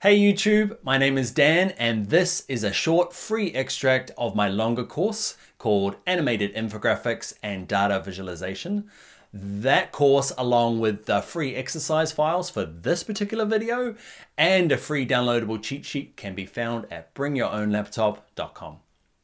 Hey YouTube, my name is Dan and this is a short free extract of my longer course called Animated Infographics and Data Visualization. That course, along with the free exercise files for this particular video and a free downloadable cheat sheet, can be found at bringyourownlaptop.com.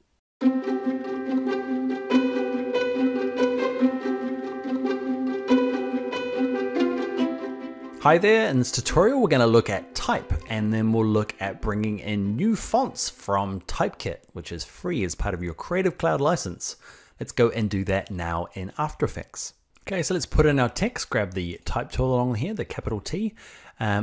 Hi there, in this tutorial we're going to look at type and then we'll look at bringing in new fonts from TypeKit, which is free as part of your Creative Cloud license. Let's go and do that now in After Effects. Okay, so let's put in our text, grab the type tool along here, the capital T. You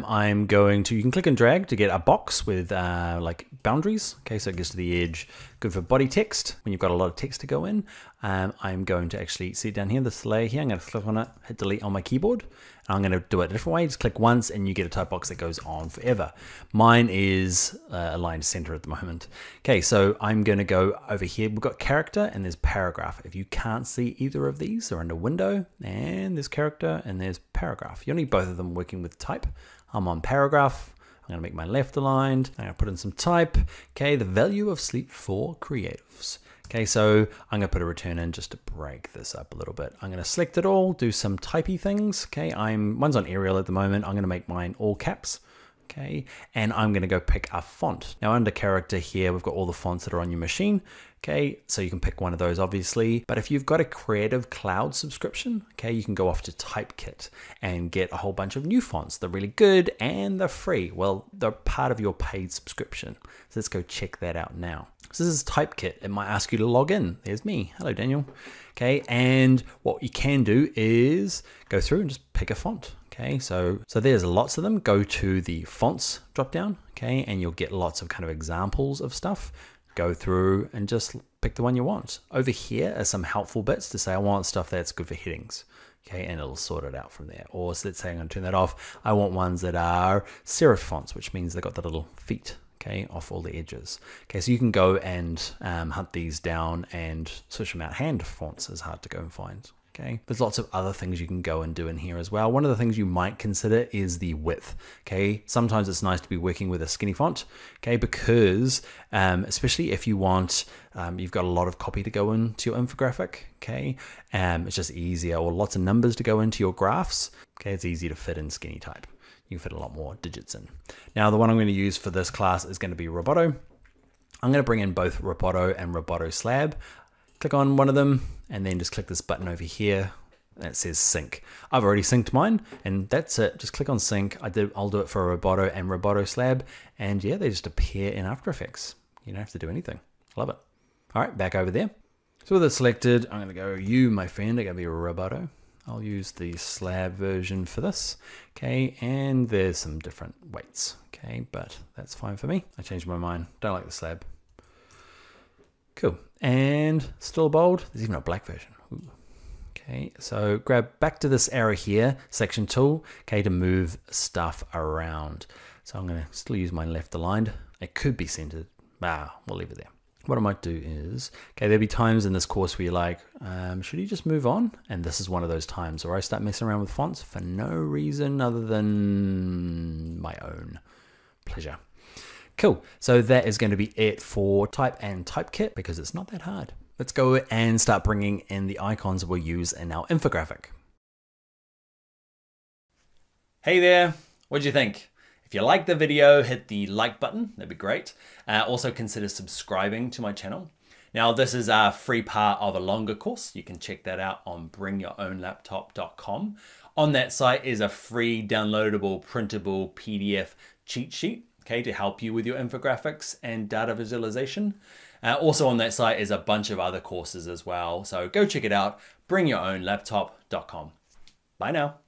can click and drag to get a box with like boundaries. Okay, so it gets to the edge, good for body text when you've got a lot of text to go in. I'm going to actually see down here, this layer here, I'm going to click on it, hit delete on my keyboard. I'm going to do it a different way, just click once and you get a type box that goes on forever. Mine is aligned center at the moment. Okay, so I'm going to go over here, we've got character and there's paragraph. If you can't see either of these, they're under window and there's character and there's paragraph. You'll need both of them working with type. I'm on paragraph. I'm going to make my left aligned. I'm going to put in some type. Okay, the value of sleep for creatives. Okay, so I'm going to put a return in just to break this up a little bit. I'm going to select it all, do some typey things. Okay, one's on Arial at the moment. I'm going to make mine all caps. Okay, and I'm going to go pick a font. Now under character here, we've got all the fonts that are on your machine. Okay, so you can pick one of those obviously, but if you've got a Creative Cloud subscription, okay, you can go off to TypeKit and get a whole bunch of new fonts. They're really good and they're free. Well, they're part of your paid subscription. So let's go check that out now. So this is TypeKit. It might ask you to log in. There's me. Hello, Daniel. Okay, and what you can do is go through and just pick a font. Okay, so there's lots of them. Go to the fonts drop down, okay, and you'll get lots of kind of examples of stuff. Go through and just pick the one you want. Over here are some helpful bits to say I want stuff that's good for headings. Okay, and it'll sort it out from there. Or so let's say I'm going to turn that off. I want ones that are serif fonts, which means they've got the little feet, okay, off all the edges. Okay, so you can go and hunt these down and switch them out. Hand fonts is hard to go and find. Okay, there's lots of other things you can go and do in here as well. One of the things you might consider is the width. Okay, sometimes it's nice to be working with a skinny font. Okay, because especially if you want, you've got a lot of copy to go into your infographic. Okay, it's just easier, or lots of numbers to go into your graphs. Okay, it's easy to fit in skinny type. You can fit a lot more digits in. Now, the one I'm going to use for this class is going to be Roboto. I'm going to bring in both Roboto and Roboto Slab. Click on one of them and then just click this button over here that says sync. I've already synced mine and that's it. Just click on sync. I'll do it for Roboto and Roboto Slab, and yeah, they just appear in After Effects. You don't have to do anything. Love it. All right, back over there. So with it selected, I'm going to go, you, my friend, are going to be a Roboto. I'll use the slab version for this. Okay, and there's some different weights. Okay, but that's fine for me. I changed my mind. Don't like the slab. Cool. And still bold. There's even a black version. Ooh. Okay, so grab back to this arrow here, selection tool, okay, to move stuff around. So I'm going to still use my left aligned. It could be centered. We'll leave it there. What I might do is, okay, there'll be times in this course where you're like, should you just move on? And this is one of those times where I start messing around with fonts for no reason other than my own pleasure. Cool, so that is going to be it for type and TypeKit because it's not that hard. Let's go and start bringing in the icons we'll use in our infographic. Hey there, what'd you think? If you liked the video, hit the like button, that'd be great. Also consider subscribing to my channel. Now this is a free part of a longer course. You can check that out on bringyourownlaptop.com. On that site is a free downloadable printable PDF cheat sheet. Okay, to help you with your infographics and data visualization. Also on that site is a bunch of other courses as well. So go check it out, bringyourownlaptop.com. Bye now.